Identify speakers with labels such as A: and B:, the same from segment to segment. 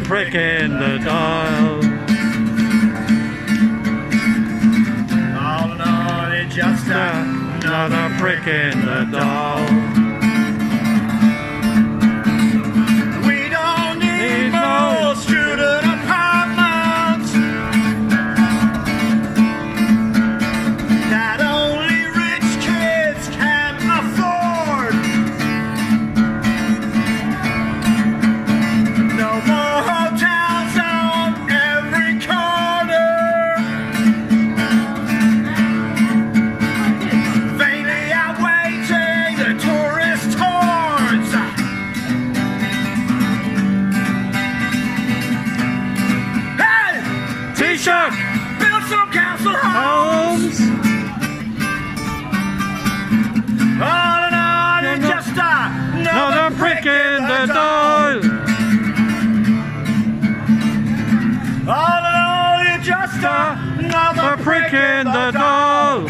A: prick in the dial.
B: All in all, it's just
A: Another prick in the dial.
B: We don't need more student apartments that only rich kids can afford. No more hotels on every corner, vainly awaiting the tourist hordes. Hey!
A: T-shirt
B: Build some council homes.
A: homes.
B: All in all, it's just
A: Another prick in the dial.
B: All in all, it's just
A: Another prick in the dial.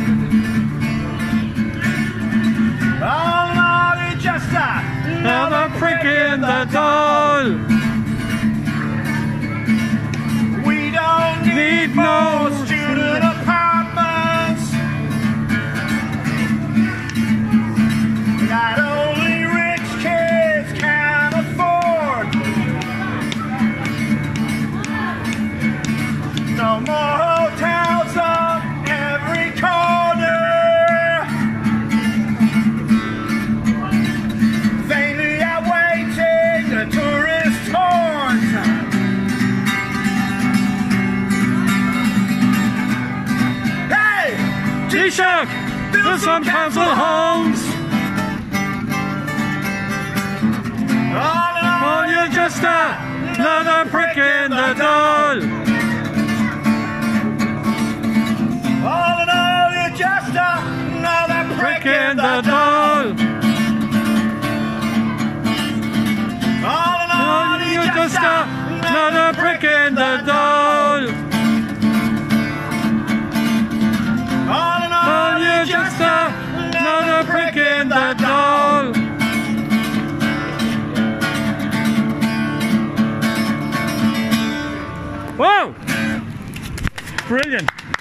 B: All in all, it's just
A: Another prick in the dial.
B: We don't need more student apartments that only rich kids can afford. No more hotels on every corner, vainly awaiting the tourist hordes. Hey!
A: T-shirt, build some council homes.
B: All in all,
A: Oh, you're just another prick in the dial.
B: all in all, you're just another
A: Prick in the dial.
B: All in all,
A: Oh, you're just another prick in the dial.
B: All in
A: Oh,
B: all,
A: you're just another prick in the dial. Whoa! Brilliant.